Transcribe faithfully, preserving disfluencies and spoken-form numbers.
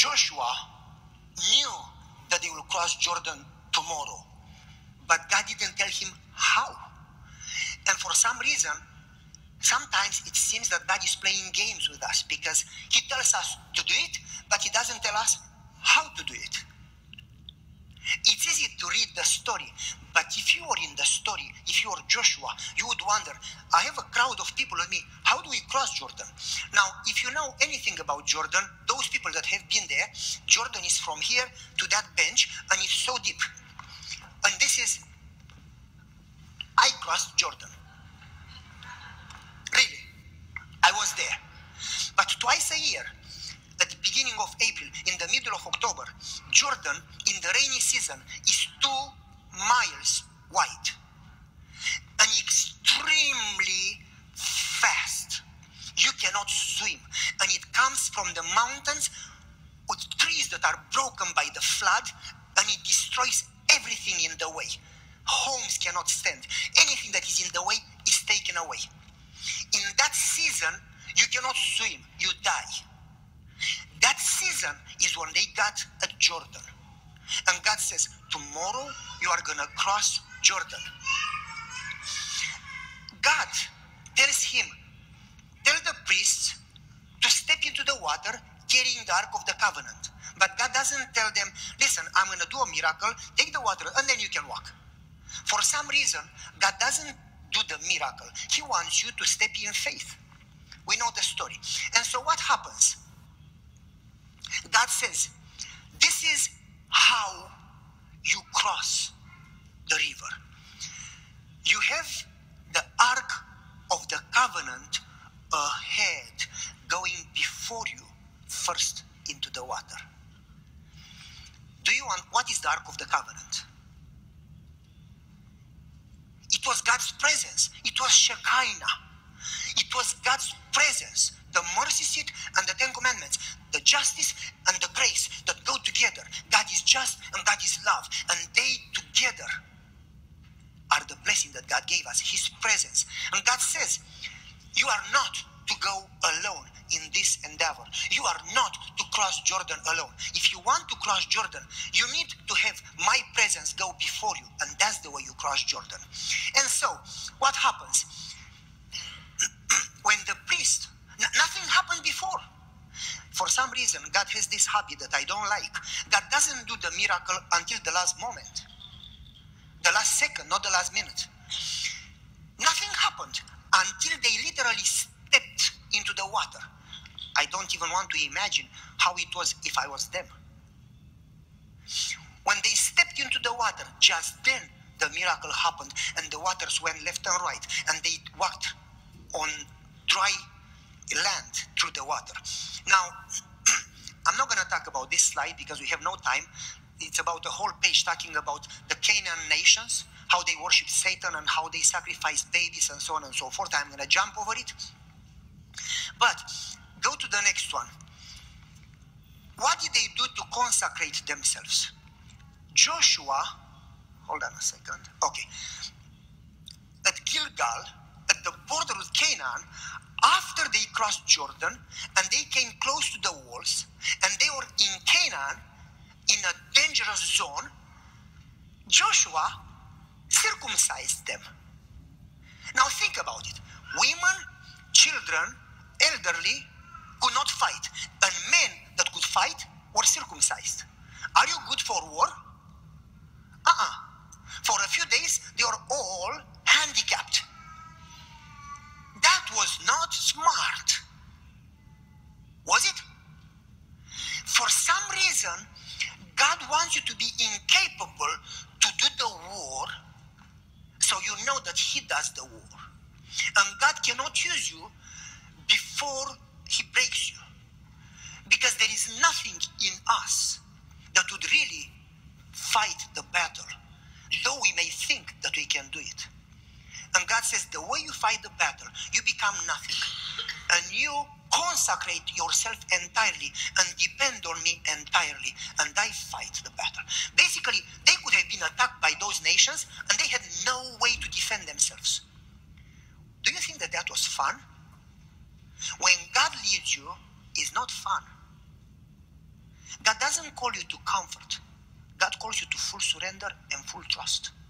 Joshua knew that they will cross Jordan tomorrow, but God didn't tell him how. And for some reason, sometimes it seems that God is playing games with us, because he tells us to do it, but he doesn't tell us how to do it. It's easy to read the story, but if you are in the story, if you are Joshua, you would wonder, I have a crowd of people with me, how do we cross Jordan? Now, if you know anything about Jordan, those people that have been there, Jordan is from here to that bench, and it's so deep. And this is, I crossed Jordan. Really, I was there. But twice a year, at the beginning of April, in the middle of October, Jordan, in the rainy season, is two miles wide and extremely fast. You cannot swim, and it comes from the mountains with trees that are broken by the flood, and it destroys everything in the way. Homes cannot stand. Anything that is in the way is taken away. In that season, you cannot swim, you die. That season is when they got at Jordan. And God says, tomorrow you are going to cross Jordan. God tells him, tell the priests to step into the water carrying the Ark of the Covenant. But God doesn't tell them, listen, I'm going to do a miracle, take the water, and then you can walk. For some reason, God doesn't do the miracle. He wants you to step in faith. We know the story. And so what happens? God says, this is how you cross the river. You have the Ark of the Covenant ahead, going before you first into the water. Do you want, what is the Ark of the Covenant? It was God's presence. It was Shekinah. It was God's presence, the mercy seat and the Ten Commandments, the justice and the grace that go together. God is just and God is love, and they together are the blessing that God gave us, his presence. And God says, you are not to go alone in this endeavor. You are not to cross Jordan alone. If you want to cross Jordan, you need to have my presence go before you, and that's the way you cross Jordan. And so, what happens? When the priest, n- nothing happened before. For some reason, God has this habit that I don't like. God doesn't do the miracle until the last moment. The last second, not the last minute. Nothing happened until they literally stepped into the water. I don't even want to imagine how it was if I was them. When they stepped into the water, just then the miracle happened, and the waters went left and right, and they walked on dry land through the water. Now, I'm not going to talk about this slide because we have no time. It's about a whole page talking about the Canaan nations, how they worship Satan and how they sacrifice babies and so on and so forth. I'm going to jump over it. But go to the next one. What did they do to consecrate themselves? Joshua, hold on a second. Okay. At Gilgal, at the border with Canaan, after they crossed Jordan and they came close to the walls and they were in Canaan, in a dangerous zone, Joshua circumcised them. Now think about it. Women, children, elderly could not fight, and men that could fight were circumcised. Are you good for war? Uh-uh. For a few days, they were all handicapped. That was not smart. Was it? For some reason, God wants you to be incapable to do the war, so you know that he does the war. And God cannot use you before he breaks you. Because there is nothing in us that would really fight the battle, though we may think that we can do it. And God says, the way you fight the battle, you become nothing. And you consecrate yourself entirely and depend on me entirely, and I fight the battle. Basically, they could have been attacked by those nations, and they had no way to defend themselves. Do you think that that was fun? When God leads you, it's not fun. God doesn't call you to comfort. God calls you to full surrender and full trust.